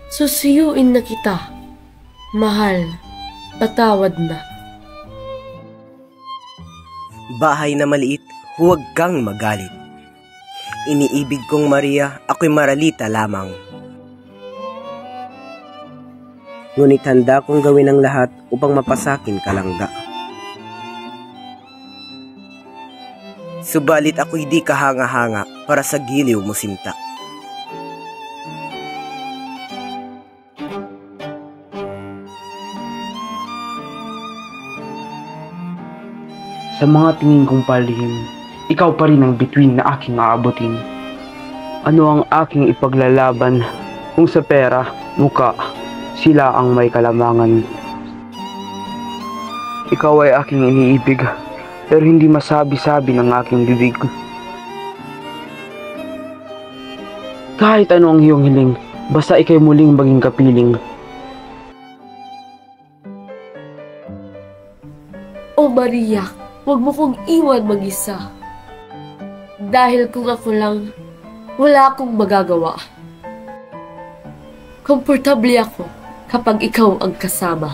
Susuyuin na kita. Mahal, patawad na. Bahay na maliit, huwag kang magalit. Iniibig kong Maria, ako'y maralita lamang. Ngunit handa kong gawin ang lahat upang mapasakin ka langga. Subalit ako'y di kahanga-hanga para sa giliw mo sinta. Sa mga tingin kong palihim, ikaw pa rin ang bituin na aking aabutin. Ano ang aking ipaglalaban kung sa pera, muka, sila ang may kalamangan? Ikaw ay aking iniibig, pero hindi masabi-sabi ng aking bibig. Kahit ano ang iyong hiling, basta ikay muling maging kapiling. O Maria, huwag mo kong iwan mag-isa. Dahil kung ako lang, wala akong magagawa. Komportable ako kapag ikaw ang kasama.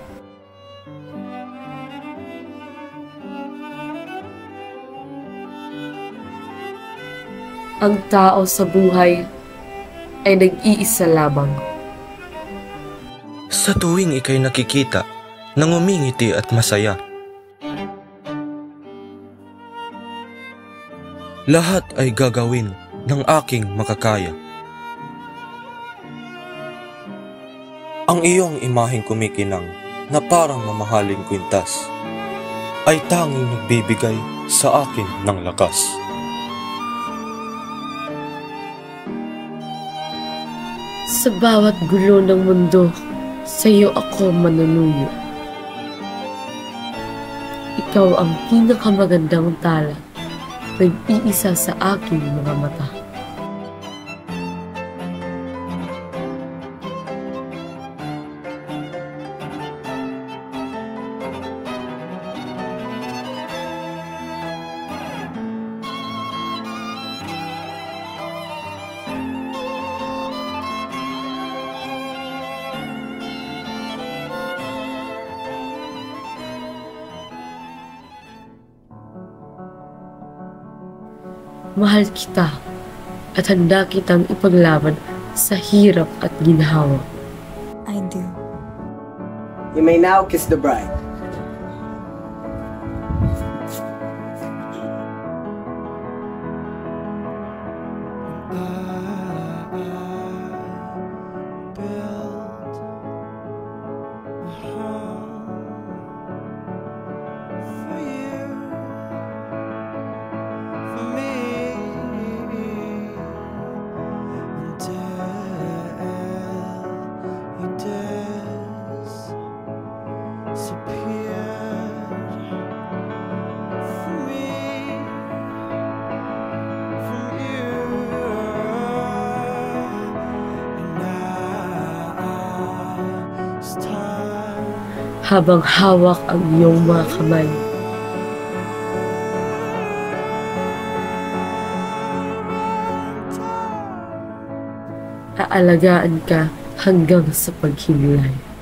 Ang tao sa buhay ay nag-iisa lamang. Sa tuwing ika'y nakikita, nangumingiti at masaya. Lahat ay gagawin ng aking makakaya. Ang iyong imaheng kumikinang na parang mamahaling kwintas ay tanging nagbibigay sa akin ng lakas. Sa bawat gulo ng mundo, sa iyo ako manunuyo. Ikaw ang pinakamagandang tala, nag-iisa sa aking mga mata. Mahal kita at handa kitang ipaglaban sa hirap at ginhawa. I do. You may now kiss the bride. Habang hawak ang iyong mga kamay, aalagaan ka hanggang sa paghiwalay.